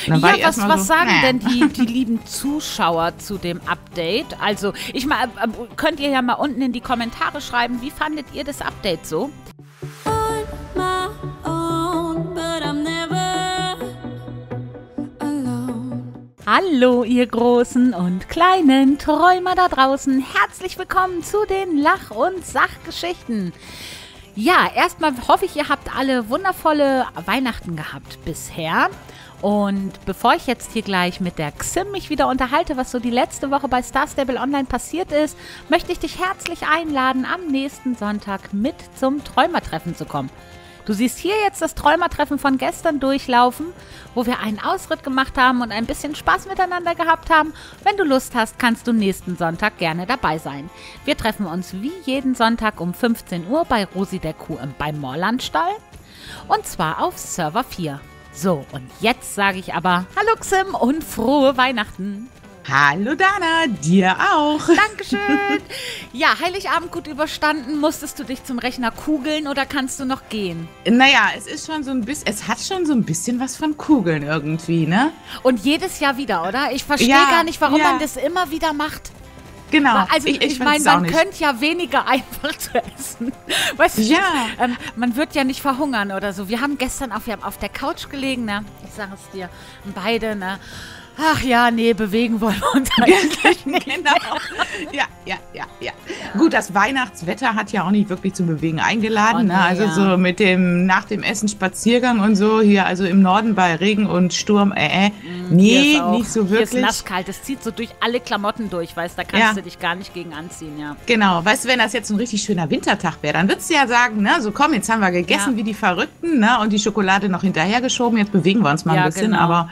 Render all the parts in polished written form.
Dann war ich was erstmal so, sagen denn die lieben Zuschauer zu dem Update? Also, könnt ihr ja mal unten in die Kommentare schreiben, wie fandet ihr das Update so? Hallo, ihr großen und kleinen Träumer da draußen. Herzlich willkommen zu den Lach- und Sachgeschichten. Ja, erstmal hoffe ich, ihr habt alle wundervolle Weihnachten gehabt bisher. Und bevor ich jetzt hier gleich mit der Xim mich wieder unterhalte, was so die letzte Woche bei Star Stable Online passiert ist, möchte ich dich herzlich einladen, am nächsten Sonntag mit zum Träumertreffen zu kommen. Du siehst hier jetzt das Träumertreffen von gestern durchlaufen, wo wir einen Ausritt gemacht haben und ein bisschen Spaß miteinander gehabt haben. Wenn du Lust hast, kannst du nächsten Sonntag gerne dabei sein. Wir treffen uns wie jeden Sonntag um 15 Uhr bei Rosi der Kuh beim Moorlandstall und zwar auf Server 4. So, und jetzt sage ich aber Hallo Xim und frohe Weihnachten. Hallo Dana, dir auch. Dankeschön. Ja, Heiligabend gut überstanden. Musstest du dich zum Rechner kugeln oder kannst du noch gehen? Naja, es ist schon so ein bisschen, es hat schon so ein bisschen was von Kugeln irgendwie, ne? Und jedes Jahr wieder, oder? Ich verstehe gar nicht, warum man das immer wieder macht. Genau. Also ich meine, man könnte ja weniger einfach zu essen. Weißt du, man wird ja nicht verhungern oder so. Wir haben gestern wir haben auf der Couch gelegen, ne? Ich sage es dir, beide, ne? Ach ja, nee, bewegen wollen wir uns eigentlich nicht. Genau. Ja. Gut, das Weihnachtswetter hat ja auch nicht wirklich zum Bewegen eingeladen. Ne? Also so mit dem nach dem Essen Spaziergang und so, hier also im Norden bei Regen und Sturm, nee, nicht so wirklich. Hier ist nasskalt, es zieht so durch alle Klamotten durch, weißt du, da kannst du dich gar nicht gegen anziehen, ja. Genau, weißt du, wenn das jetzt ein richtig schöner Wintertag wäre, dann würdest du ja sagen, ne, so komm, jetzt haben wir gegessen wie die Verrückten, ne, und die Schokolade noch hinterhergeschoben, jetzt bewegen wir uns mal ein bisschen, aber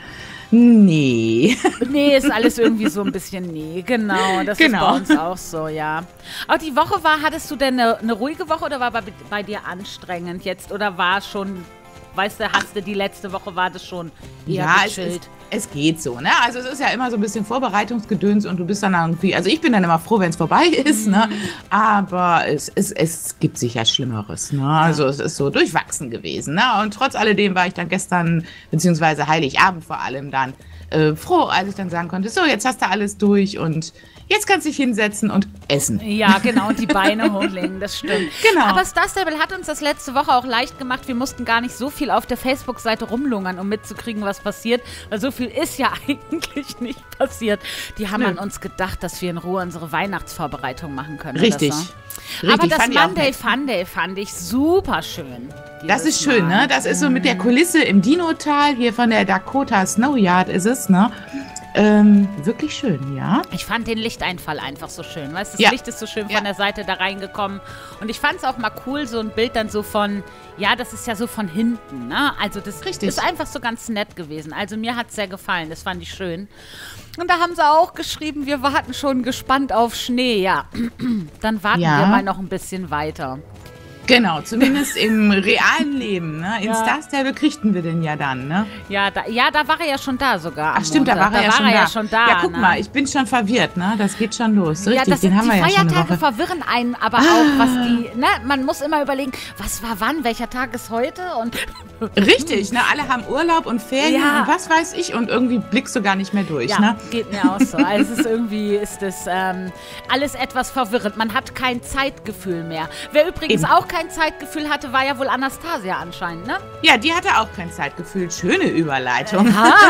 nee. Nee, ist alles irgendwie so ein bisschen genau. Das ist bei uns auch so, ja. Aber die Woche hattest du denn eine ruhige Woche oder war bei dir anstrengend jetzt? Oder war schon, weißt du, die letzte Woche war das schon eher gechillt? Es geht so, ne? Also es ist ja immer so ein bisschen Vorbereitungsgedöns und du bist dann irgendwie, also ich bin dann immer froh, wenn es vorbei ist, ne? Aber es gibt sicher Schlimmeres, ne? Also es ist so durchwachsen gewesen, ne? Und trotz alledem war ich dann gestern, beziehungsweise Heiligabend vor allem dann, froh, als ich dann sagen konnte, so, jetzt hast du alles durch und jetzt kannst du dich hinsetzen und essen. Ja, genau, und die Beine hochlegen, das stimmt. Genau. Aber Star Stable hat uns das letzte Woche auch leicht gemacht. Wir mussten gar nicht so viel auf der Facebook-Seite rumlungern, um mitzukriegen, was passiert. Weil so viel ist ja eigentlich nicht passiert. Die haben an uns gedacht, dass wir in Ruhe unsere Weihnachtsvorbereitung machen können. Richtig. Oder so. Aber das Monday Funday fand ich super schön. Das ist schön, ne? Das ist so mit der Kulisse im Dinotal, hier von der Dakota Snow Yard ist es, ne? Wirklich schön, ja. Ich fand den Lichteinfall einfach so schön. Weißt du, das Licht ist so schön von der Seite da reingekommen. Und ich fand es auch mal cool, so ein Bild dann so von, das ist ja so von hinten, ne? Also das ist einfach so ganz nett gewesen. Also mir hat es sehr gefallen, das fand ich schön. Und da haben sie auch geschrieben, wir warten schon gespannt auf Schnee. Ja, dann warten wir mal noch ein bisschen weiter. Genau, zumindest im realen Leben, ne? In Star Stable kriegten wir den ja dann, ne? Ja, da war er ja schon da sogar. Ach stimmt, da war er ja schon da. Ja, guck mal, ich bin schon verwirrt, ne? Das geht schon los. Richtig, den haben wir ja schon eine Woche. Die Feiertage verwirren einen, aber auch, was man muss immer überlegen, was war wann, welcher Tag ist heute und... Richtig, ne? Alle haben Urlaub und Ferien und was weiß ich und irgendwie blickst du gar nicht mehr durch, ne? Geht mir auch so. Also ist das alles etwas verwirrend. Man hat kein Zeitgefühl mehr. Wer übrigens auch kein Zeitgefühl hatte, war ja wohl Anastasia anscheinend, ne? Ja, die hatte auch kein Zeitgefühl. Schöne Überleitung.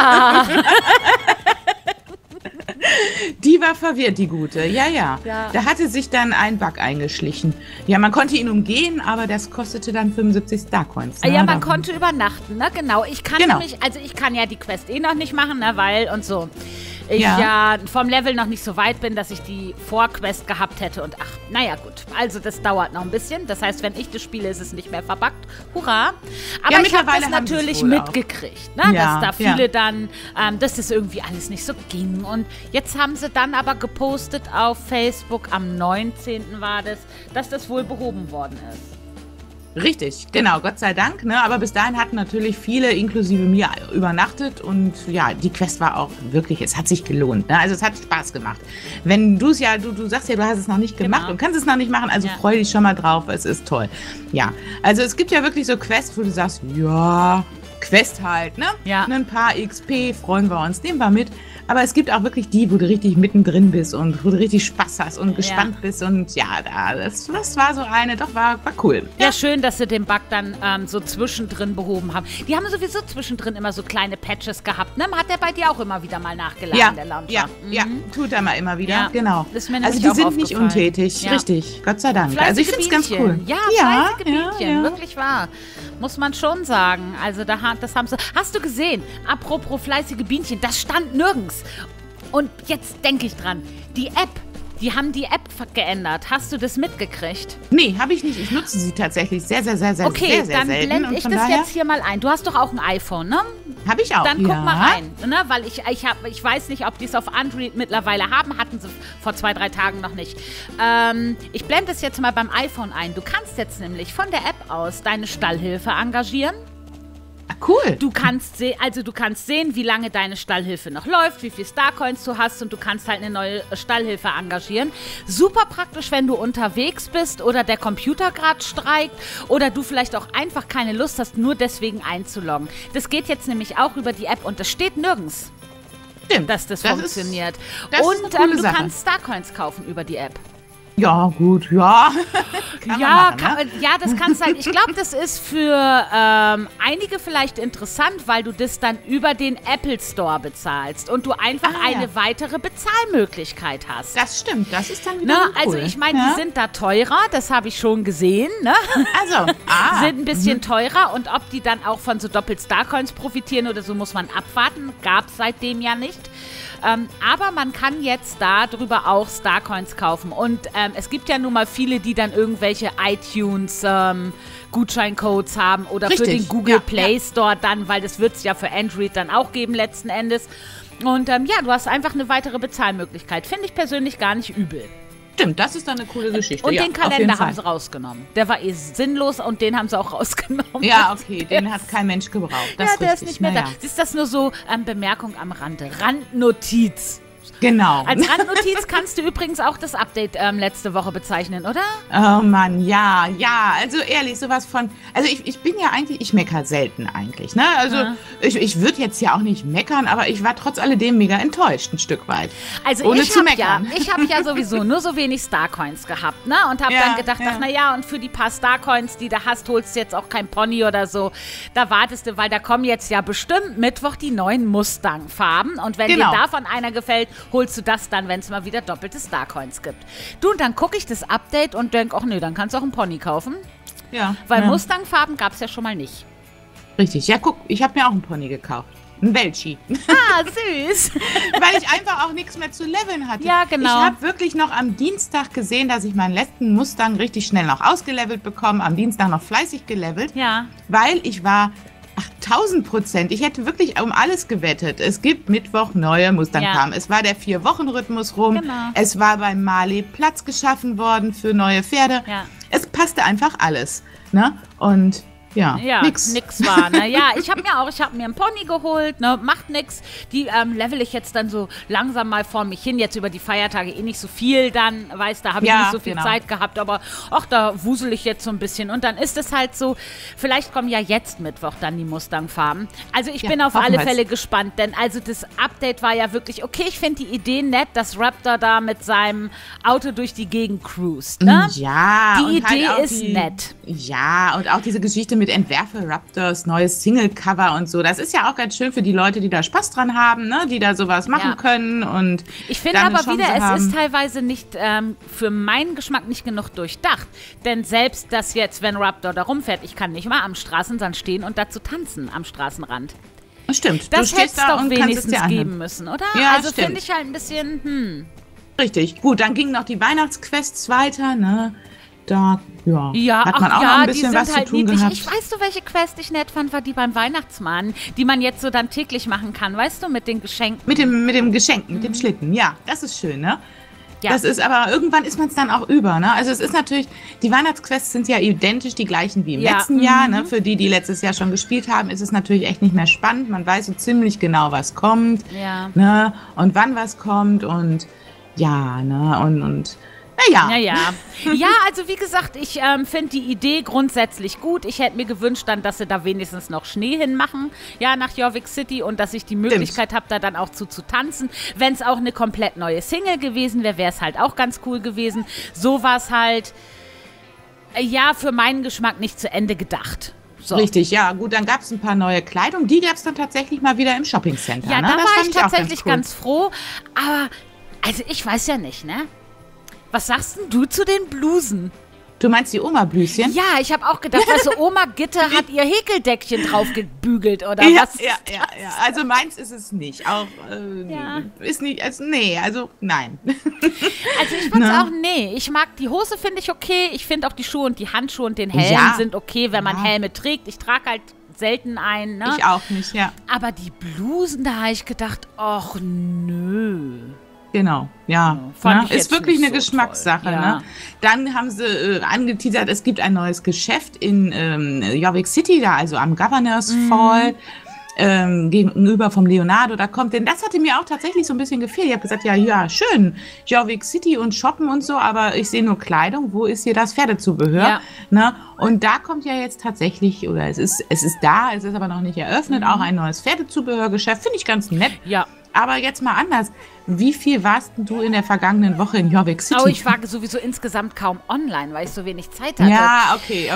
Die war verwirrt, die Gute. Ja. Da hatte sich dann ein Bug eingeschlichen. Ja, man konnte ihn umgehen, aber das kostete dann 75 Starcoins. Ne? Ja, man konnte übernachten, ne? Genau. Ich kann ja die Quest noch nicht machen, ne? Weil und so. Ich vom Level noch nicht so weit bin, dass ich die Vorquest gehabt hätte und naja gut, also das dauert noch ein bisschen, das heißt, wenn ich das spiele, ist es nicht mehr verbuggt, hurra, aber ich habe das natürlich mitgekriegt, ne? Dass da viele dann, dass das irgendwie alles nicht so ging und jetzt haben sie dann aber gepostet auf Facebook, am 19. war das, dass das wohl behoben worden ist. Richtig, genau, Gott sei Dank. Ne? Aber bis dahin hatten natürlich viele, inklusive mir, übernachtet. Und ja, die Quest war auch wirklich, es hat sich gelohnt. Ne? Also es hat Spaß gemacht. Wenn du es ja, du sagst ja, du hast es noch nicht gemacht und kannst es noch nicht machen, also freu dich schon mal drauf, es ist toll. Ja, also es gibt ja wirklich so Quests, wo du sagst, ja, Quest halt, ne? Ja. Ein paar XP, freuen wir uns, nehmen wir mit. Aber es gibt auch wirklich die, wo du richtig mittendrin bist und wo du richtig Spaß hast und gespannt bist. Und ja, das war so eine, doch, war cool. Ja, schön, dass sie den Bug dann so zwischendrin behoben haben. Die haben sowieso zwischendrin immer so kleine Patches gehabt, ne? Hat der bei dir auch immer wieder mal nachgeladen, der Launcher? Ja, tut er mal immer wieder, Ja, genau. ist mir Also nämlich die auch sind nicht aufgefallen. untätig, Ja. richtig, Gott sei Dank. Fleißige Also ich finde es ganz cool. Bienchen. Ja, fleißige Bienchen, wirklich wahr. Muss man schon sagen. Also das haben sie. Hast du gesehen? Apropos fleißige Bienchen, das stand nirgends. Und jetzt denke ich dran. Die haben die App geändert. Hast du das mitgekriegt? Nee, habe ich nicht. Ich nutze sie tatsächlich sehr, sehr, sehr, sehr, Okay, sehr, sehr dann selten. blende Und ich von das daher jetzt hier mal ein. Du hast doch auch ein iPhone, ne? habe ich auch, Dann ja. guck mal rein, ne? Weil ich weiß nicht, ob die es auf Android mittlerweile haben. Hatten sie vor 2-3 Tagen noch nicht. Ich blende es jetzt mal beim iPhone ein. Du kannst jetzt nämlich von der App aus deine Stallhilfe engagieren. Ah, cool. Du kannst sehen, wie lange deine Stallhilfe noch läuft, wie viel Starcoins du hast und du kannst halt eine neue Stallhilfe engagieren. Super praktisch, wenn du unterwegs bist oder der Computer gerade streikt oder du vielleicht auch einfach keine Lust hast, nur deswegen einzuloggen. Das geht jetzt nämlich auch über die App und das steht nirgends, Stimmt. dass das funktioniert. Das ist Und eine coole du Sache. kannst Starcoins kaufen über die App. Ja, gut, ja. Kann man machen, ne? Ja, das kannst halt. Ich glaube, das ist für einige vielleicht interessant, weil du das dann über den Apple Store bezahlst und du einfach eine weitere Bezahlmöglichkeit hast. Das stimmt, das ist dann wieder Ne? cool. Also ich meine, die sind da teurer, das habe ich schon gesehen. Ne? Also, Sind ein bisschen teurer und ob die dann auch von so Doppel-Starcoins profitieren oder so, muss man abwarten. Gab es seitdem ja nicht. Aber man kann jetzt darüber auch Starcoins kaufen. Und es gibt ja nun mal viele, die dann irgendwelche iTunes Gutscheincodes haben oder für Richtig, den Google ja, Play Store dann, weil das wird es ja für Android dann auch geben letzten Endes. Und ja, du hast einfach eine weitere Bezahlmöglichkeit. Finde ich persönlich gar nicht übel. Stimmt, das ist dann eine coole Geschichte. Und ja, den auf jeden Kalender Fall. haben sie rausgenommen. Der war sinnlos und den haben sie auch rausgenommen. Ja, okay, den hat kein Mensch gebraucht. Das Ja, der ist richtig. nicht mehr Naja. da. Siehst das nur so Bemerkung am Rande. Randnotiz. Genau. Als Randnotiz kannst du übrigens auch das Update letzte Woche bezeichnen, oder? Oh Mann, ja, also ehrlich, sowas von, also ich bin ja eigentlich, ich meckere selten eigentlich, ne, also ich würde jetzt ja auch nicht meckern, aber ich war trotz alledem mega enttäuscht, ein Stück weit, Also ohne ich zu habe meckern. ja sowieso nur so wenig Starcoins gehabt, ne, und habe Ja, dann gedacht, ja. ach, na ja, und für die paar Starcoins, die du hast, holst du jetzt auch kein Pony oder so, da wartest du, weil da kommen jetzt ja bestimmt Mittwoch die neuen Mustang-Farben und wenn Genau. dir davon einer gefällt, holst du das dann, wenn es mal wieder doppelte Starcoins gibt. Du, und dann gucke ich das Update und denke, ach nee, dann kannst du auch ein Pony kaufen, Ja, weil ja. Mustang-Farben gab es ja schon mal nicht. Richtig, ja guck, ich habe mir auch einen Pony gekauft, ein Welchi, Ah, süß. weil ich einfach auch nichts mehr zu leveln hatte. Ja, genau. Ich habe wirklich noch am Dienstag gesehen, dass ich meinen letzten Mustang richtig schnell noch ausgelevelt bekomme, am Dienstag noch fleißig gelevelt, Ja. weil ich war 1000%. Ich hätte wirklich um alles gewettet. Es gibt Mittwoch neue Mustang-Farben. Es war der 4-Wochen-Rhythmus rum. Genau. Es war beim Marley Platz geschaffen worden für neue Pferde. Ja. Es passte einfach alles. Ne? Und ja, nix. war. Ne? Ja, ich habe mir einen Pony geholt, ne? Macht nix. Die level ich jetzt dann so langsam mal vor mich hin. Jetzt über die Feiertage nicht so viel dann, weißt, da habe ich Ja, nicht so viel genau. Zeit gehabt, aber ach, da wusel ich jetzt so ein bisschen. Und dann ist es halt so, vielleicht kommen ja jetzt Mittwoch dann die Mustang-Farben. Also ich Ja, bin auf hoffen alle wir's. Fälle gespannt, denn also das Update war ja wirklich, okay, ich finde die Idee nett, dass Raptor da mit seinem Auto durch die Gegend cruist, ne? Ja. Die und halt Idee auch ist nett. Ja, und auch diese Geschichte mit Entwerfe Raptors, neues Single-Cover und so. Das ist ja auch ganz schön für die Leute, die da Spaß dran haben, ne? Die da sowas machen Ja. können. Und Ich finde dann eine aber wieder, Chance es haben. ist teilweise nicht für meinen Geschmack nicht genug durchdacht. Denn selbst das jetzt, wenn Raptor da rumfährt, ich kann nicht mal am Straßenrand stehen und dazu tanzen am Straßenrand. Stimmt. Das du hätte stehst es da doch und kannst es wenigstens dir anhören. geben müssen, oder? Ja, also stimmt. finde ich halt ein bisschen, Richtig. Gut, dann gingen noch die Weihnachtsquests weiter, ne? Da, ja, Ja, hat man ach auch ja, noch ein die bisschen sind was halt zu tun niedlich. gehabt. Ich weiß du, welche Quest ich nett fand, war die beim Weihnachtsmann, die man jetzt so dann täglich machen kann, weißt du, mit den Geschenken. Mit dem Geschenk, mit dem Schlitten, ja, das ist schön, ne? Ja. Das ist aber, irgendwann ist man es dann auch über, ne? Also es ist natürlich, die Weihnachtsquests sind ja identisch die gleichen wie im Ja, letzten Jahr, ne? Für die, die letztes Jahr schon gespielt haben, ist es natürlich echt nicht mehr spannend. Man weiß so ziemlich genau, was kommt, Ja. ne? Und wann was kommt und ja, ne? Und Naja. Ja, also wie gesagt, ich finde die Idee grundsätzlich gut. Ich hätte mir gewünscht dann, dass sie da wenigstens noch Schnee hinmachen, ja, nach Jorvik City und dass ich die Möglichkeit habe, da dann auch zu tanzen. Wenn es auch eine komplett neue Single gewesen wäre, wäre es halt auch ganz cool gewesen. So war es halt, ja, für meinen Geschmack nicht zu Ende gedacht. So. Richtig, ja, gut, dann gab es ein paar neue Kleidung. Die gab es dann tatsächlich mal wieder im Shoppingcenter. Ja, ne? da Das war fand ich auch tatsächlich cool. ganz froh. Aber, also ich weiß ja nicht, ne? Was sagst denn du zu den Blusen? Du meinst die Oma-Blüschen? Ja, ich habe auch gedacht, also Oma Gitte hat ihr Häkeldeckchen drauf gebügelt oder Ja, was? ja. Also meins ist es nicht. Auch ist nicht, also nee, also nein. Also ich fand's auch, nee, ich mag die Hose, finde ich okay. Ich finde auch die Schuhe und die Handschuhe und den Helm sind okay, wenn man Helme trägt. Ich trage halt selten einen, ne? Ich auch nicht, ja. Aber die Blusen, da habe ich gedacht, ach nö. Genau, ja. Fand ich ist jetzt wirklich nicht eine so Geschmackssache. toll. Ja. Ne? Dann haben sie angeteasert, es gibt ein neues Geschäft in Jorvik City, da also am Governors Fall. Gegenüber vom Leonardo, da kommt, denn das hatte mir auch tatsächlich so ein bisschen gefehlt. Ich habe gesagt, ja, schön, Jorvik City und shoppen und so, aber ich sehe nur Kleidung, wo ist hier das Pferdezubehör? Ja. Ne? Und da kommt ja jetzt tatsächlich, oder es ist da, es ist aber noch nicht eröffnet, auch ein neues Pferdezubehörgeschäft, finde ich ganz nett. Ja. Aber jetzt mal anders. Wie viel warst du in der vergangenen Woche in Jorvik City? Oh, ich war sowieso insgesamt kaum online, weil ich so wenig Zeit hatte. Ja, okay.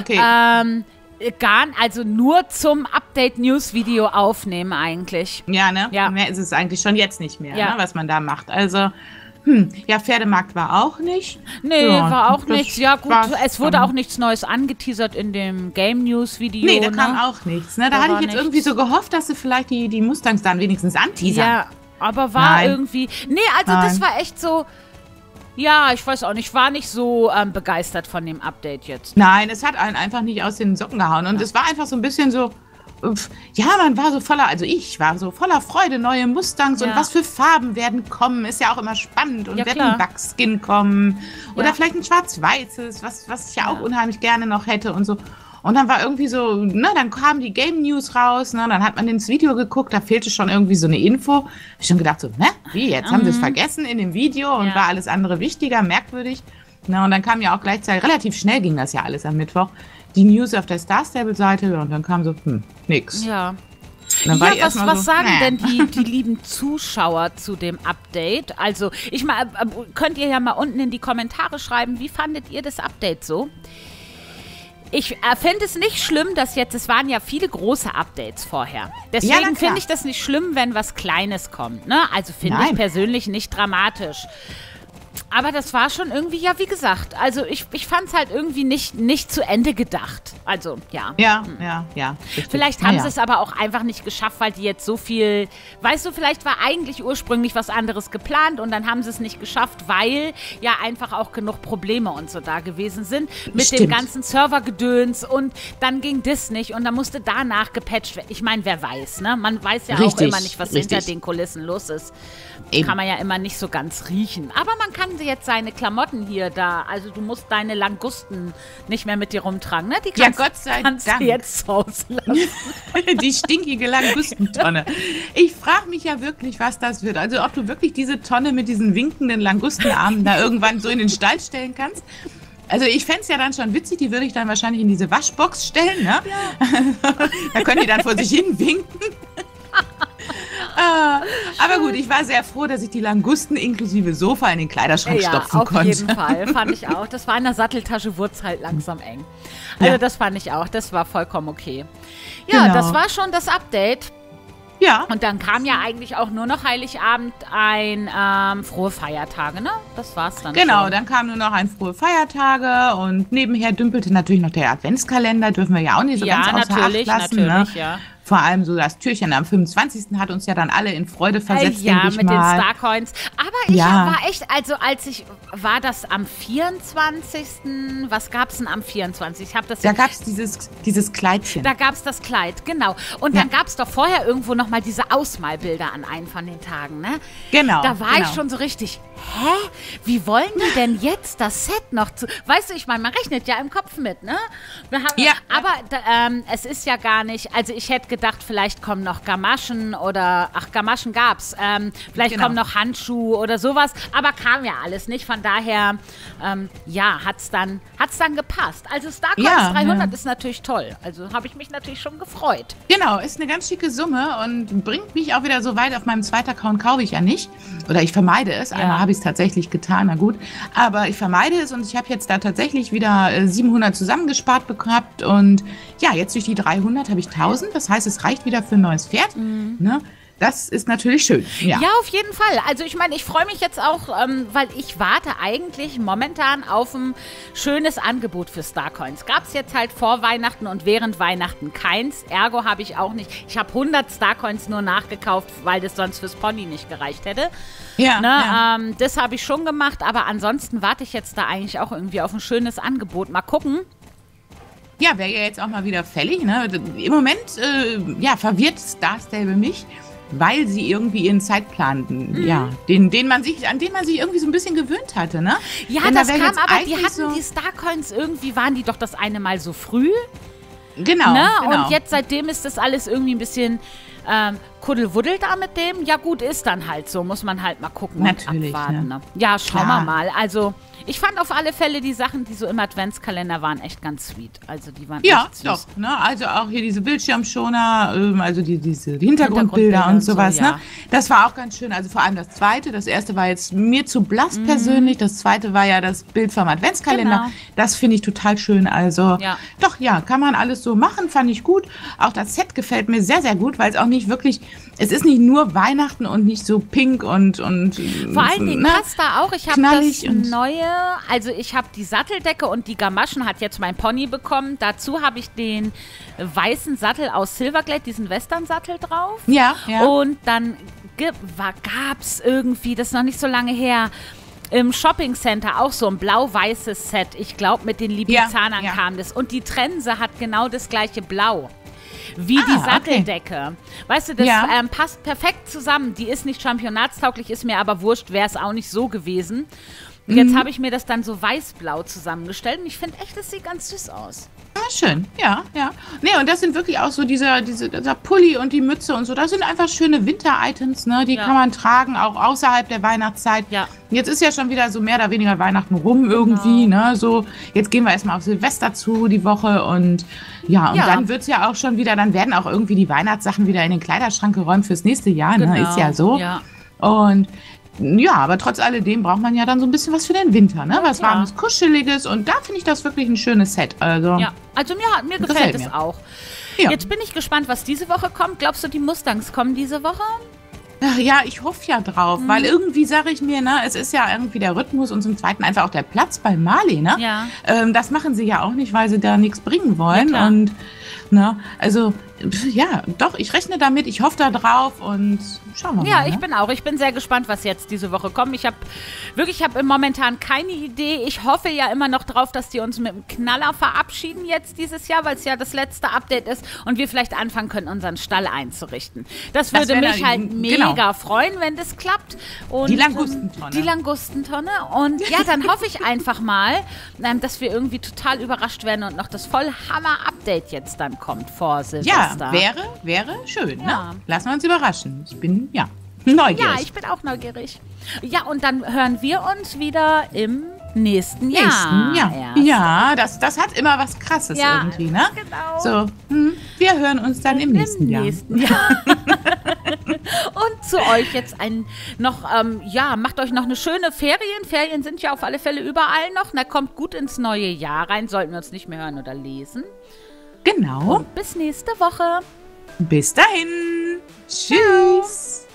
Also nur zum Update-News-Video aufnehmen eigentlich. Ja, ne? Ja. Mehr ist es eigentlich schon jetzt nicht mehr, Ja. ne, was man da macht. Also, ja, Pferdemarkt war auch nicht. Nee, Ja, war auch das nichts. Ja gut, war's es wurde dann. auch nichts Neues angeteasert in dem Game-News-Video. Nee, da ne? kam auch nichts. Ne? Da Da hatte war ich jetzt nichts. irgendwie so gehofft, dass sie vielleicht die Mustangs dann wenigstens anteasern. Ja, aber war Nein. irgendwie... Nee, also Nein. das war echt so... Ja, ich weiß auch nicht, war nicht so begeistert von dem Update jetzt. Nein, es hat einen einfach nicht aus den Socken gehauen. Und es war einfach so ein bisschen so, ja, man war so voller, also ich war so voller Freude, neue Mustangs und Ja. was für Farben werden kommen, ist ja auch immer spannend. Und Ja, wird klar. ein Buckskin kommen oder Ja. vielleicht ein schwarz-weißes, was ich ja auch unheimlich gerne noch hätte und so. Und dann war irgendwie so, dann kamen die Game News raus, dann hat man ins Video geguckt, da fehlte schon irgendwie so eine Info. Hab ich schon gedacht so, wie, jetzt haben sie es vergessen in dem Video und Ja. war alles andere wichtiger, merkwürdig. Und dann kam ja auch gleichzeitig, relativ schnell ging das ja alles am Mittwoch, die News auf der Star Stable-Seite und dann kam so, nix. Ja. Und dann war ich erst mal was so, sagen denn die lieben Zuschauer zu dem Update? Also, könnt ihr ja mal unten in die Kommentare schreiben, wie fandet ihr das Update so? Ich finde es nicht schlimm, dass es waren ja viele große Updates vorher. Ja, na Deswegen klar. finde ich das nicht schlimm, wenn was Kleines kommt. Ne? Also finde ich Nein. persönlich nicht dramatisch. Aber das war schon irgendwie, ja, wie gesagt, also ich fand es halt irgendwie nicht zu Ende gedacht. Also, ja. Ja. Richtig. Vielleicht haben sie es aber auch einfach nicht geschafft, weil die jetzt so viel, weißt du, vielleicht war eigentlich ursprünglich was anderes geplant und dann haben sie es nicht geschafft, weil ja einfach auch genug Probleme und so da gewesen sind mit dem Stimmt. ganzen Servergedöns und dann ging das nicht und dann musste danach gepatcht werden. Ich meine, wer weiß, ne? Man weiß ja auch Richtig, immer nicht, was richtig. hinter den Kulissen los ist. Eben. Kann man ja immer nicht so ganz riechen. Aber man kann jetzt seine Klamotten hier da, also du musst deine Langusten nicht mehr mit dir rumtragen, ne? Die Ja, kannst, Gott sei kannst Dank. du jetzt zu Hause lassen. Die stinkige Langustentonne. Ich frage mich ja wirklich, was das wird. Also ob du wirklich diese Tonne mit diesen winkenden Langustenarmen da irgendwann so in den Stall stellen kannst. Also ich fände es ja dann schon witzig, die würde ich dann wahrscheinlich in diese Waschbox stellen. Ne? Ja. Da können die dann vor sich hin winken. Aber gut, ich war sehr froh, dass ich die Langusten inklusive Sofa in den Kleiderschrank stopfen konnte. Auf jeden Fall, fand ich auch. Das war in der Satteltasche, wurde es halt langsam eng. Also Ja. das fand ich auch, das war vollkommen okay. Ja, Genau. das war schon das Update. Ja, Und dann kam ja eigentlich auch nur noch Heiligabend ein frohe Feiertage, ne? Das war's dann genau. schon. Dann kam nur noch ein frohe Feiertage und nebenher dümpelte natürlich noch der Adventskalender. Dürfen wir ja auch nicht so Ja, ganz außer natürlich, Acht lassen. natürlich, Ne? ja. Vor allem so das Türchen am 25. hat uns ja dann alle in Freude versetzt, Ja, denke ich mit mal. den Starcoins. Aber ich Ja. war echt, also war das am 24.? Was gab's denn am 24.? Ich habe das Da gab es dieses Kleidchen. Da gab es das Kleid, genau. Und dann gab es doch vorher irgendwo nochmal diese Ausmalbilder an einen von den Tagen, ne? Genau. Da war genau. ich schon so richtig, hä, wie wollen die denn jetzt das Set noch zu... Weißt du, ich meine, man rechnet ja im Kopf mit, ne? Ja. Aber es ist ja gar nicht... Also ich hätte gedacht, vielleicht kommen noch Gamaschen oder... Ach, Gamaschen gab's. Vielleicht kommen noch Handschuhe oder sowas. Aber kam ja alles nicht. Von daher, hat's dann gepasst. Also Starcoins 300 ist natürlich toll. Also habe ich mich natürlich schon gefreut. Genau, ist eine ganz schicke Summe und bringt mich auch wieder so weit. Auf meinem zweiten Account kaufe ich ja nicht. Oder ich vermeide es. Einmal habe ich es tatsächlich getan, na gut. Aber ich vermeide es und ich habe jetzt da tatsächlich wieder 700 zusammengespart gehabt. Und ja, jetzt durch die 300 habe ich 1000. Das heißt, es reicht wieder für ein neues Pferd. Ne? Das ist natürlich schön. Ja, auf jeden Fall. Also ich meine, ich freue mich jetzt auch, weil ich warte eigentlich momentan auf ein schönes Angebot für Starcoins. Gab es jetzt halt vor Weihnachten und während Weihnachten keins. Ergo habe ich auch nicht. Ich habe 100 Starcoins nur nachgekauft, weil das sonst fürs Pony nicht gereicht hätte. Das habe ich schon gemacht, aber ansonsten warte ich jetzt da eigentlich auch irgendwie auf ein schönes Angebot. Mal gucken. Ja, wäre ja jetzt auch mal wieder fällig. Ne? Im Moment verwirrt Star Stable mich, weil sie irgendwie ihren Zeitplan, an den man sich irgendwie so ein bisschen gewöhnt hatte, ne? Ja, denn das kam, aber die hatten so die Starcoins irgendwie, waren die doch das eine Mal so früh. Genau, ne? Genau. Und jetzt seitdem ist das alles irgendwie ein bisschen Kuddelwuddel da mit dem. Ja gut, ist dann halt so, muss man halt mal gucken natürlich, und abwarten. Ne? Ja, schauen wir mal. Also ich fand auf alle Fälle die Sachen, die so im Adventskalender waren, echt ganz sweet. Also die waren echt süß. Doch. Ne? Also auch hier diese Bildschirmschoner, also diese Hintergrundbilder und sowas. So, ja. Ne? Das war auch ganz schön. Also vor allem das zweite. Das erste war jetzt mir zu blass persönlich. Das zweite war ja das Bild vom Adventskalender. Genau. Das finde ich total schön. Also doch, kann man alles so machen. Fand ich gut. Auch das Set gefällt mir sehr, sehr gut, weil es auch nicht wirklich... Es ist nicht nur Weihnachten und nicht so pink und vor allen Dingen passt da auch. Ich habe das neue, also ich habe die Satteldecke und die Gamaschen hat jetzt mein Pony bekommen. Dazu habe ich den weißen Sattel aus Silverglade, diesen Western-Sattel drauf. Ja. Und dann gab es irgendwie, das ist noch nicht so lange her, im Shopping-Center auch so ein blau-weißes Set. Ich glaube, mit den Libizanern kam das. Und die Trense hat genau das gleiche Blau. Wie die Satteldecke. Okay. Weißt du, das passt perfekt zusammen. Die ist nicht championatstauglich, ist mir aber wurscht, wäre es auch nicht so gewesen. Und jetzt habe ich mir das dann so weiß-blau zusammengestellt und ich finde echt, das sieht ganz süß aus. Ja, schön, ja. Nee, und das sind wirklich auch so dieser Pulli und die Mütze und so, das sind einfach schöne Winter-Items, ne? Die kann man tragen, auch außerhalb der Weihnachtszeit. Ja. Jetzt ist ja schon wieder so mehr oder weniger Weihnachten rum irgendwie, ne? So, jetzt gehen wir erstmal auf Silvester zu, die Woche und dann wird es ja auch schon wieder, dann werden auch irgendwie die Weihnachtssachen wieder in den Kleiderschrank geräumt fürs nächste Jahr, ne? Ist ja so. Ja. Und aber trotz alledem braucht man ja dann so ein bisschen was für den Winter, ne? Was warmes, kuscheliges und da finde ich das wirklich ein schönes Set. Also mir gefällt es auch. Ja. Jetzt bin ich gespannt, was diese Woche kommt. Glaubst du, die Mustangs kommen diese Woche? Ach ja, ich hoffe ja drauf, weil irgendwie sage ich mir, ne, es ist ja irgendwie der Rhythmus und zum Zweiten einfach auch der Platz bei Marley, ne? Ja. Das machen sie ja auch nicht, weil sie da nichts bringen wollen und also doch, ich rechne damit, ich hoffe da drauf und schauen wir mal. Ja, ich bin sehr gespannt, was jetzt diese Woche kommt. Ich habe momentan keine Idee. Ich hoffe ja immer noch drauf, dass die uns mit einem Knaller verabschieden jetzt dieses Jahr, weil es ja das letzte Update ist und wir vielleicht anfangen können, unseren Stall einzurichten. Das würde mich halt mega freuen, wenn das klappt. Und die Langustentonne. Die Langustentonne. Und ja, dann hoffe ich einfach mal, dass wir irgendwie total überrascht werden und noch das Vollhammer-Update jetzt dann kommt vor Silvester. Ja, wäre schön, ne? Lassen wir uns überraschen. Ich bin, neugierig. Ja, ich bin auch neugierig. Ja, und dann hören wir uns wieder im nächsten Jahr. Ja, das hat immer was Krasses irgendwie, ne? Genau. So, wir hören uns dann im nächsten Jahr. Und zu euch jetzt macht euch noch eine schöne Ferien. Ferien sind ja auf alle Fälle überall noch. Na, kommt gut ins neue Jahr rein. Sollten wir uns nicht mehr hören oder lesen. Genau. Und bis nächste Woche. Bis dahin. Tschüss.